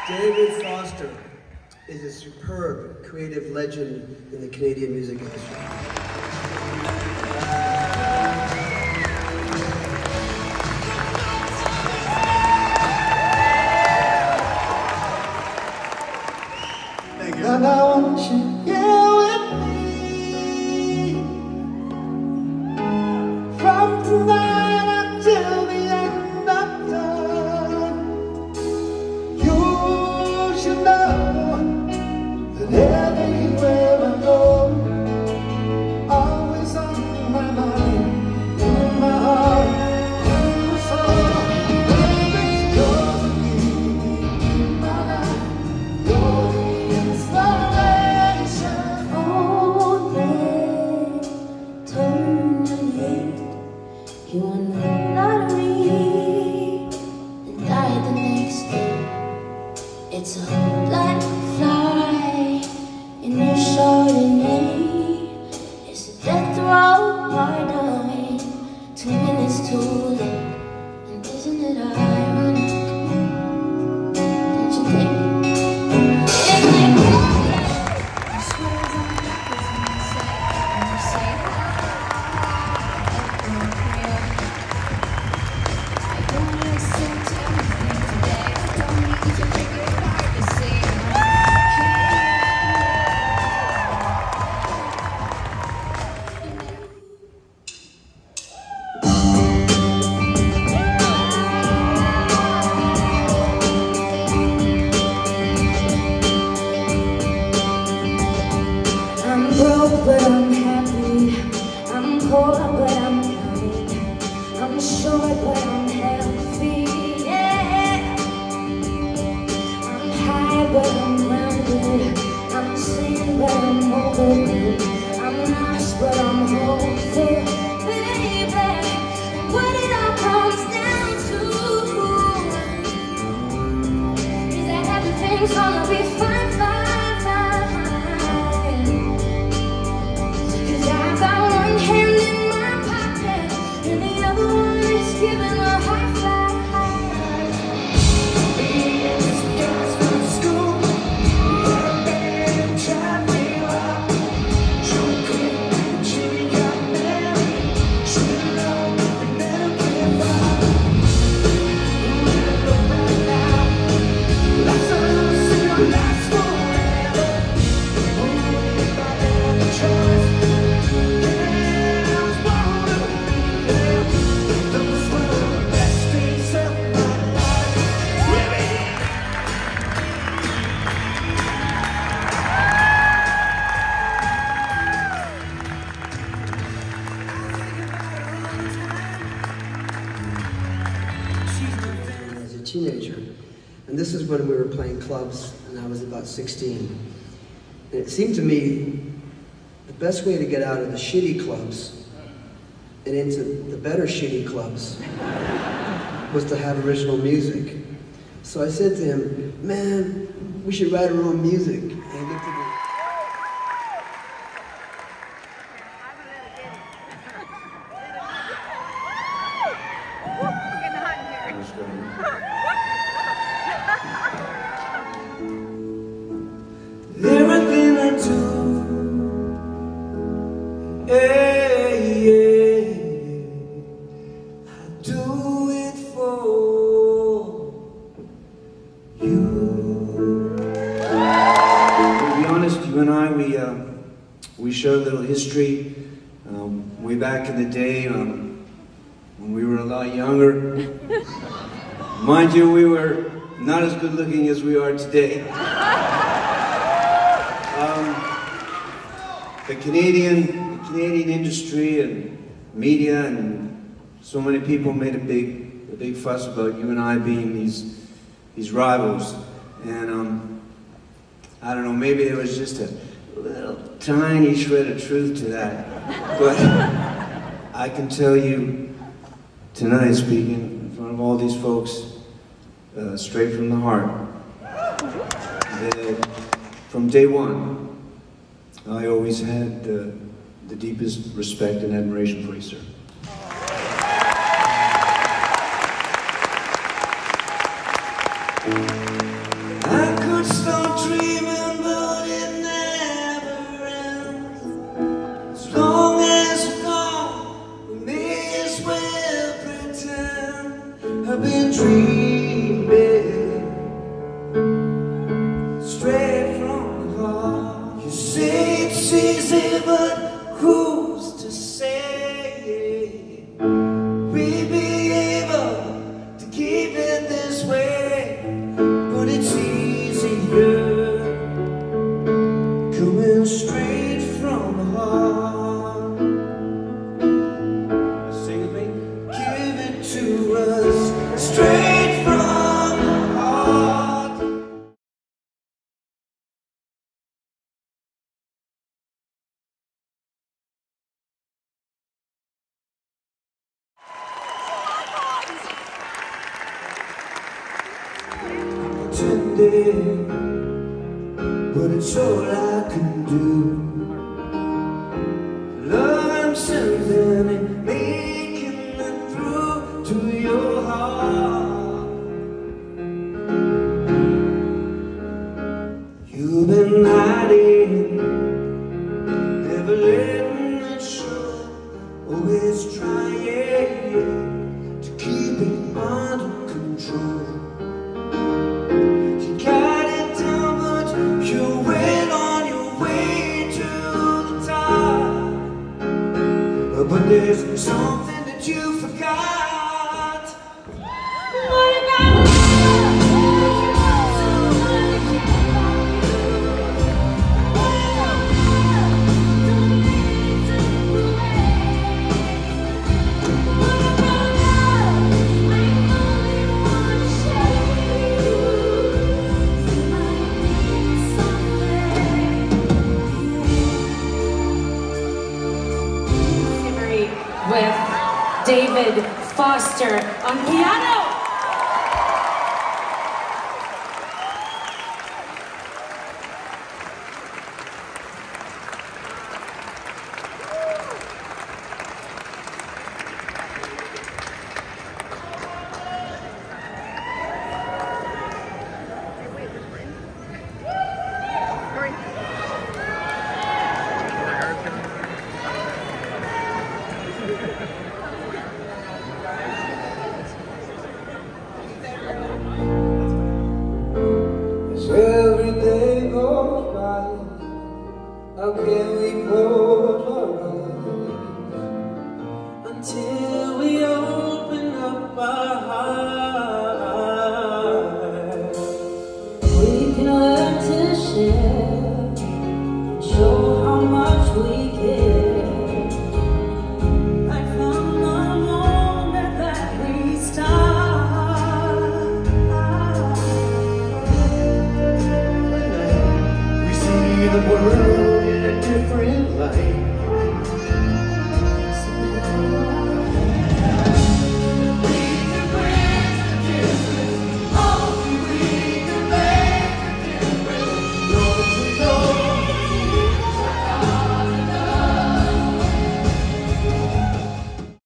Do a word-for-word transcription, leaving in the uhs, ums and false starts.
David Foster is a superb creative legend in the Canadian music industry. Thank you. And I want you here with me from tonight until the end of time. You should know that everywhere I go, always on my mind, in my heart, in my soul. Baby, you're the key in my life. You're the inspiration. Oh, they terminate. You won the lottery and died the next day. It's a black fly in your Chardonnay. It's a death row pardon. Two minutes too late. And isn't it ironic? Don't you think? Isn't it ironic? I swear I'm not when you say, when you say I don't listen to anything today. I don't need to make it hard to see. I'm broke, but I'm happy. I'm poor, but I'm kind. I'm short, but I'm healthy. Yeah. I'm high, but I'm grounded. I'm sane, but I'm over it. I'm lost, but I'm hopeful. Baby, what it all comes down to is that everything's gonna be fine, fine, fine. Cause I got one hand in my pocket and the other one is giving a high five. As a teenager, and this is when we were playing clubs, and I was about sixteen. And it seemed to me the best way to get out of the shitty clubs and into the better shitty clubs was to have original music. So I said to him, man, we should write our own music. And he looked at me. Everything I do, hey, yeah, I do it for you. To be honest, you and I, we uh, we share a little history. Um, way back in the day, um, when we were a lot younger. Mind you, we were not as good looking as we are today. Um, the Canadian, the Canadian industry and media and so many people made a big, a big fuss about you and I being these, these rivals. And um, I don't know, maybe there was just a little tiny shred of truth to that. But I can tell you tonight, speaking in front of all these folks, uh, straight from the heart, that from day one, I always had uh, the deepest respect and admiration for you, sir. I I've been dreaming straight from the heart. You say it's easy, but who's to say we'll be able to keep it this way? But it's easier coming straight from the heart. Sing with me. Give it to us straight from the heart. Pretending, but it's all I can do. Love I'm sending and making it through to your heart. You've been hiding, never letting it show. Always trying to keep it under control. You got it down, but you went on your way to the top. But there's something that you forgot. What about with David Foster on piano.